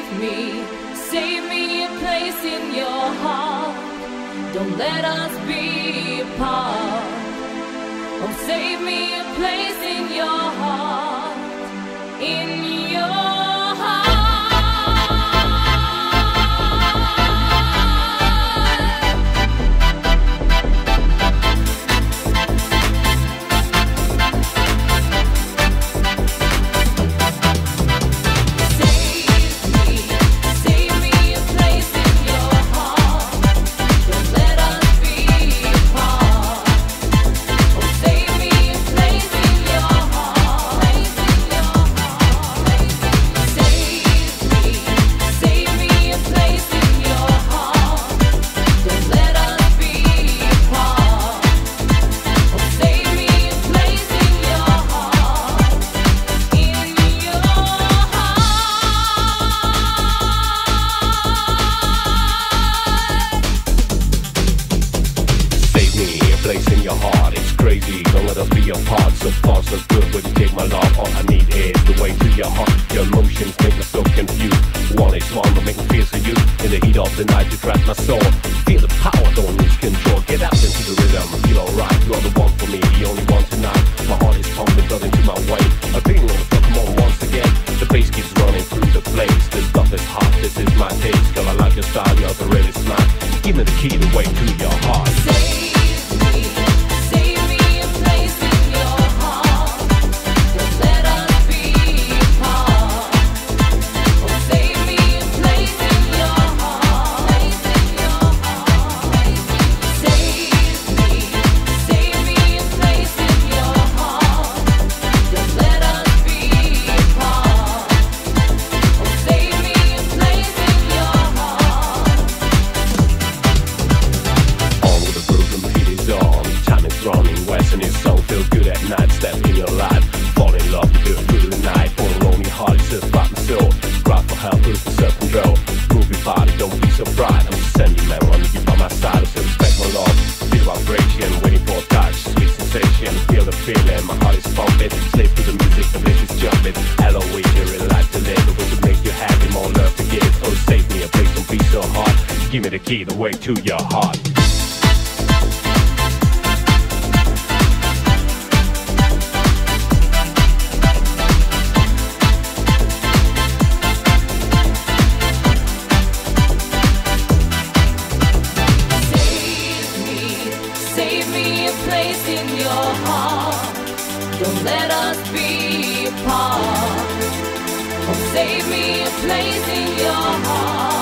save me a place in your heart. Don't let us be apart. Oh, save me a place in your heart, in your heart. Place in your heart, it's crazy, don't let us be apart. So far so good, when you take my love, all I need is the way to your heart. Your emotions make me so confused. One is one to make me feel so you. In the heat of the night you grab my soul. Feel the power, don't lose control. Get out into the rhythm, feel alright. You're the one for me, the only one tonight. My heart is pumping, blood into my vein. I'm feeling on the floor, come on once again. The bass keeps running through the place. This stuff is hot, this is my taste. Girl, I like your style, you're the really smart. Give me the key, the way to your heart. Running west and it's so feel good at night. Step in your life, fall in love, you feel through the night. All alone, your heart is just about my soul. Cry for help, lose the self-control. Groovy party, don't be so bright. I'm just sending man, running you by my side. So respect my love, feel vibration, waiting for a touch, sweet sensation. Feel the feeling, my heart is pumping. Slave to the music, the bliss is jumping. Hello, here in life to live, a way to make you happy, more love to give. Oh, save me a place, don't be so hard. Give me the key, the way to your heart. Save me a place in your heart. Don't let us be apart. Oh, save me a place in your heart.